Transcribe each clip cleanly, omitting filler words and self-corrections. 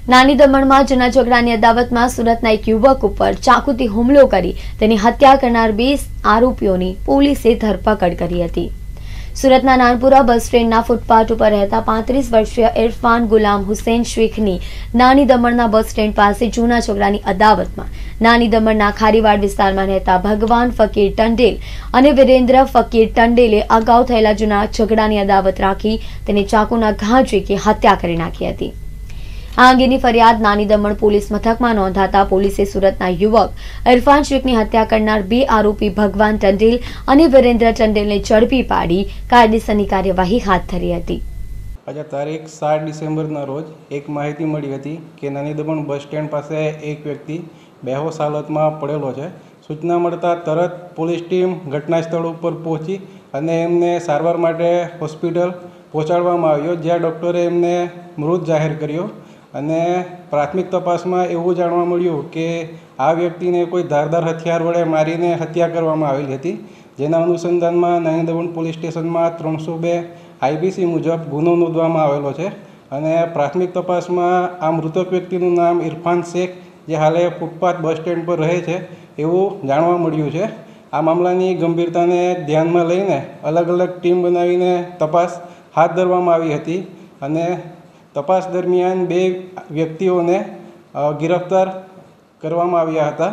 નાની દમણમાં જૂના ઝઘડાની અદાવતમાં સુરતના એક યુવક ઉપર ચાકુથી હુમલો કરી તેની હત્યા કરનાર 2 આરોપીઓની પોલીસે ધરપકડ કરી હતી। સુરતના નાનપુરા બસ સ્ટેન્ડના ફૂટપાથ ઉપર રહેતા 35 વર્ષીય ઇરફાન ગુલામ હુસૈન શેખની નાની દમણના બસ સ્ટેન્ડ પાસે જૂના ઝઘડાની અદાવતમાં નાની દમણના ખારીવાડ વિસ્તારમાં રહેતા ભગવાન ફકીર ટંડેલ અને વિરેન્દ્ર ફકીર ટંડેલે અગાઉ થયેલા જૂના ઝઘડાની અદાવત રાખી તેને ચાકુના ઘા ઝીકી હત્યા કરી નાખી હતી। આ અંગેની ફરિયાદ નાની દમણ પોલીસ મથકમાં નોંધાતા પોલીસે સુરતના યુવક ઇરફાન શેખની હત્યા કરનાર 2 આરોપી ભગવાન ટંડેલ અને વિરેન્દ્ર ટંડેલને ઝડપી પાડી કાયદેસરની કાર્યવાહી હાથ ધરી હતી। આજે તારીખ 7 ડિસેમ્બરના રોજ એક માહિતી મળી હતી કે નાની દમણ બસ સ્ટેન્ડ પાસે એક વ્યક્તિ બેહોશ હાલતમાં પડેલો છે। સૂચના મળતા તરત પોલીસ ટીમ ઘટના સ્થળ ઉપર પહોંચી અને એમને સારવાર માટે હોસ્પિટલ પહોંચાડવામાં આવ્યો, જ્યાં ડૉક્ટરે એમને મૃત જાહેર કર્યો। અને પ્રાથમિક તપાસમાં એવું જાણવા મળ્યું કે આ વ્યક્તિને કોઈ ધારદાર હથિયાર વડે મારીને હત્યા કરવામાં આવેલી હતી, જેના અનુસંધાનમાં નાની દમણ પોલીસ સ્ટેશનમાં 302 IPC મુજબ ગુનો નોંધવામાં આવેલો છે। અને પ્રાથમિક તપાસમાં આ મૃતક વ્યક્તિનું નામ ઇરફાન શેખ, જે હાલે ફૂટપાથ બસ સ્ટેન્ડ પર રહે છે, એવું જાણવા મળ્યું છે। આ મામલાની ગંભીરતાને ધ્યાનમાં લઈને અલગ અલગ ટીમ બનાવીને તપાસ હાથ ધરવામાં આવી હતી અને તપાસ દરમિયાન 2 વ્યક્તિઓને गिरफ्तार કરવામાં આવ્યા હતા।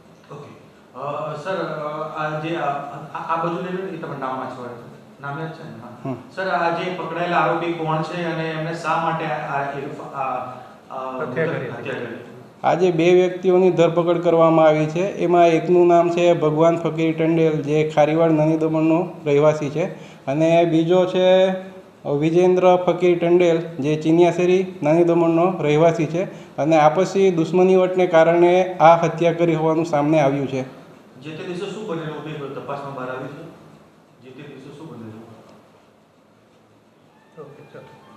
સર આ જે આ બાજુ લેલો એ તમને નામ વાંચવા નામ યાદ છે ને? સર આ જે પકડાયેલા આરોપી કોણ છે અને એમને શા માટે હત્યા કરી? આજે 2 વ્યક્તિઓની ધરપકડ કરવામાં આવી છે। એમાં એકનું નામ છે ભગવાન ફકીર ટંડેલ, જે ખારીવાડ નાની દમણનો રહેવાસી છે, અને બીજો છે વિજેન્દ્ર ફકીર ટંડેલ, જે ચિનિયાસેરી નાની દમણનો રહેવાસી છે, અને આપસી દુશ્મનીવટને કારણે આ હત્યા કરી હોવાનું સામે આવ્યું છે। જે તે દિવસે શું બનેલું તપાસમાં બહાર આવ્યું છે? જે તે દિવસે શું બનેલું? ઓકે, ચાલો।